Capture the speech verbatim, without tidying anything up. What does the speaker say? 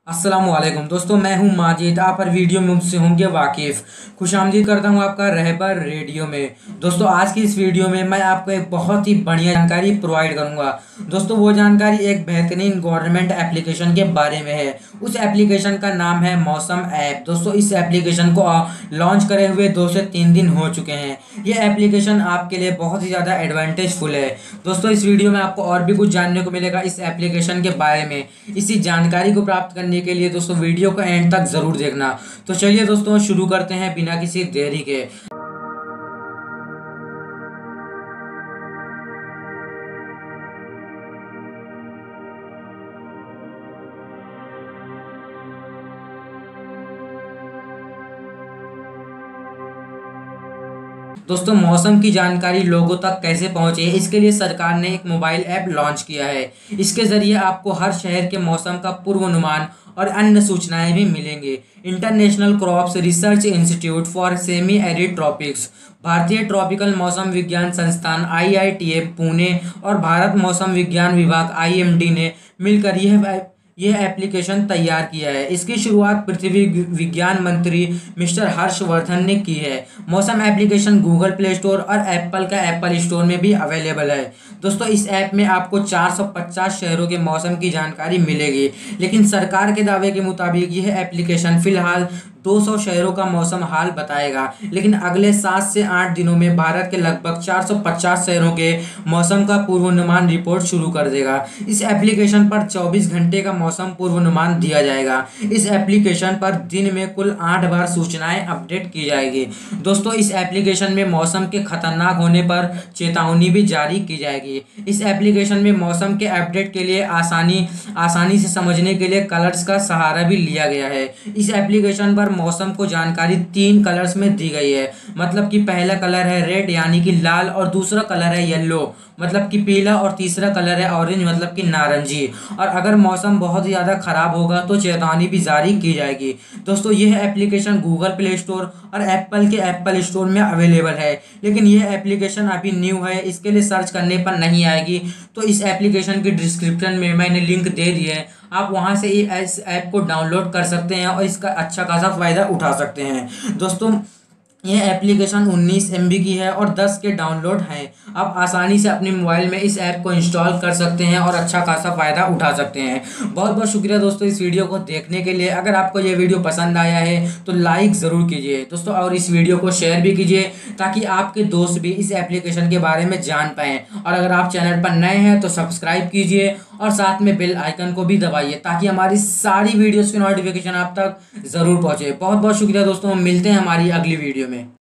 अस्सलामुअलैकुम दोस्तों, मैं हूं माजिद। आप हर वीडियो में मुझसे होंगे वाकिफ़। खुशामदीद करता हूं आपका रहबर रेडियो में। दोस्तों, आज की इस वीडियो में मैं आपको एक बहुत ही बढ़िया जानकारी प्रोवाइड करूंगा। दोस्तों, वो जानकारी एक बेहतरीन गवर्नमेंट एप्लीकेशन के बारे में है। उस एप्लीकेशन का नाम है मौसम ऐप। दोस्तों, इस एप्लीकेशन को लॉन्च करे हुए दो से तीन दिन हो चुके हैं। ये एप्लीकेशन आपके लिए बहुत ही ज़्यादा एडवांटेजफुल है। दोस्तों, इस वीडियो में आपको और भी कुछ जानने को मिलेगा इस एप्लीकेशन के बारे में। इसी जानकारी को प्राप्त करने के लिए दोस्तों वीडियो को एंड तक जरूर देखना। तो चलिए दोस्तों, शुरू करते हैं बिना किसी देरी के। दोस्तों, मौसम की जानकारी लोगों तक कैसे पहुंचे, इसके लिए सरकार ने एक मोबाइल ऐप लॉन्च किया है। इसके जरिए आपको हर शहर के मौसम का पूर्वानुमान और अन्य सूचनाएं भी मिलेंगे। International crops research institute for semi arid tropics, भारतीय ट्रॉपिकल मौसम विज्ञान संस्थान I I T F Pune और भारत मौसम विज्ञान विभाग आई एम डी ने मिलकर यह यह एप्लीकेशन तैयार किया है। इसकी शुरुआत पृथ्वी विज्ञान मंत्री मिस्टर हर्षवर्धन ने की है। मौसम एप्लीकेशन गूगल प्ले स्टोर और एप्पल का एप्पल स्टोर में भी अवेलेबल है। दोस्तों, इस ऐप में आपको चार सौ पचास शहरों के मौसम की जानकारी मिलेगी, लेकिन सरकार के दावे के मुताबिक यह एप्लीकेशन फिलहाल दो सौ शहरों का मौसम हाल बताएगा, लेकिन अगले सात से आठ दिनों में भारत के लगभग चार सौ पचास शहरों के मौसम का पूर्वानुमान रिपोर्ट शुरू कर देगा। इस एप्लीकेशन पर चौबीस घंटे का मौसम पूर्वानुमान दिया जाएगा। इस एप्लीकेशन पर दिन में कुल आठ बार सूचनाएं अपडेट की जाएगी। दोस्तों, इस एप्लीकेशन में मौसम के खतरनाक होने पर चेतावनी भी जारी की जाएगी। इस एप्लीकेशन में मौसम के अपडेट के लिए आसानी आसानी से समझने के लिए कलर्स का सहारा भी लिया गया है। इस एप्लीकेशन पर मौसम को जानकारी तीन कलर्स में दी गई है। मतलब कि पहला कलर है रेड यानी कि लाल, और दूसरा कलर है येलो मतलब कि पीला, और तीसरा कलर है ऑरेंज मतलब कि नारंगी। और अगर मौसम बहुत ज़्यादा खराब होगा तो चेतावनी भी जारी की जाएगी। दोस्तों, यह एप्लीकेशन गूगल प्ले स्टोर और एप्पल के एप्पल स्टोर में अवेलेबल है, लेकिन यह एप्लीकेशन अभी न्यू है, इसके लिए सर्च करने पर नहीं आएगी। तो इस एप्लीकेशन की डिस्क्रिप्शन में मैंने लिंक दे दी है, आप वहां से इस ऐप को डाउनलोड कर सकते हैं और इसका अच्छा खासा फ़ायदा उठा सकते हैं। दोस्तों, यह एप्लीकेशन उन्नीस एम बी की है और दस के डाउनलोड हैं। आप आसानी से अपने मोबाइल में इस ऐप को इंस्टॉल कर सकते हैं और अच्छा खासा फ़ायदा उठा सकते हैं। बहुत बहुत शुक्रिया दोस्तों इस वीडियो को देखने के लिए। अगर आपको ये वीडियो पसंद आया है तो लाइक ज़रूर कीजिए दोस्तों, और इस वीडियो को शेयर भी कीजिए ताकि आपके दोस्त भी इस एप्लीकेशन के बारे में जान पाएँ। और अगर आप चैनल पर नए हैं तो सब्सक्राइब कीजिए और साथ में बेल आइकन को भी दबाइए ताकि हमारी सारी वीडियोज़ की नोटिफिकेशन आप तक ज़रूर पहुँचे। बहुत बहुत शुक्रिया दोस्तों, मिलते हैं हमारी अगली वीडियो में।